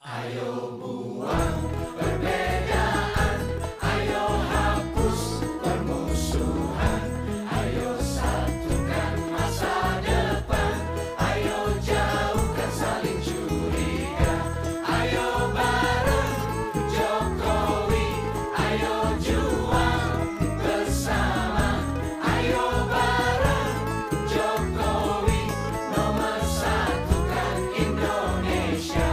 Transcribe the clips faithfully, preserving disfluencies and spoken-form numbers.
Ayo buang perbedaan, ayo hapus permusuhan, ayo satukan masa depan, ayo jauhkan saling curiga, ayo bareng Jokowi, ayo juang bersama, ayo bareng Jokowi, nomor satukan Indonesia.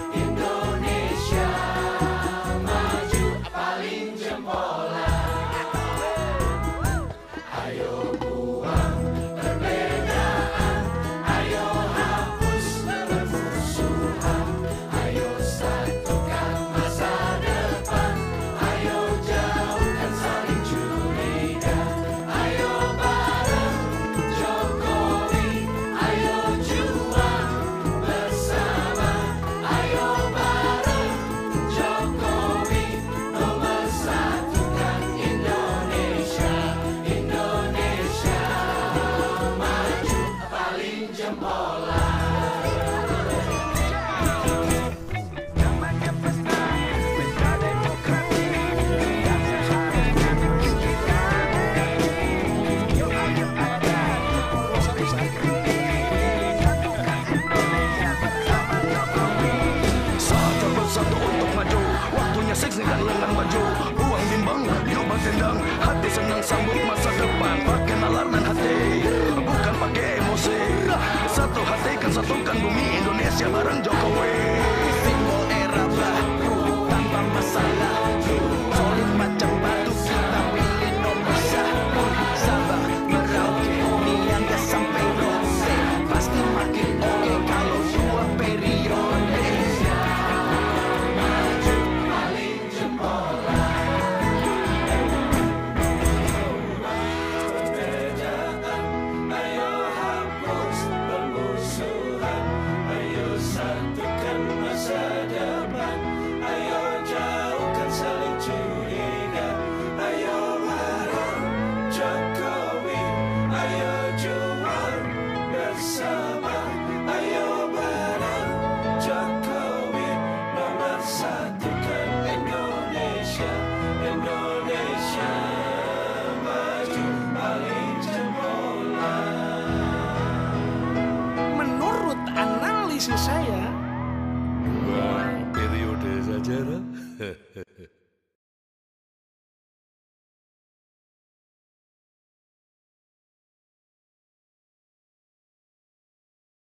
Ayo buang perbedaan, ayo hapus permusuhan, ayo satukan masa depan, ayo jauhkan saling curiga, ayo bareng Jokowi, ayo juang bersama, ayo bareng Jokowi, nomor satukan Indonesia. Satu untuk maju, waktunya seksi dan lengan baju. Buang bimbang, yuk bertendang, hati senang sambut masa depan. Pakai nalar dan hati, bukan pakai emosi. Satu hati kan satukan bumi Indonesia bareng Jokowi. Simbol era baru tanpa masalah, solid macam batu kita pilih nomor satu. Sabah Merauke, niaga sampai Rote, pasti makin oke kalau dua periode. Satukan masa depan, ayo jauhkan saling curiga, ayo bareng Jokowi, ayo juang bersama, ayo bareng Jokowi, nomor satukan Indonesia, Indonesia maju paling jempolan. Menurut analisis saya, dua periode saja.